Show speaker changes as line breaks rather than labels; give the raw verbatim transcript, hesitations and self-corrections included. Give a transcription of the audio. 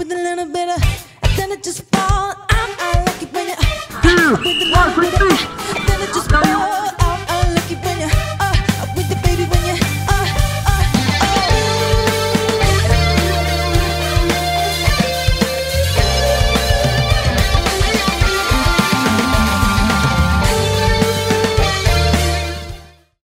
with a little bit of, then it just fall. I, I like it when it.
Two, one, quick,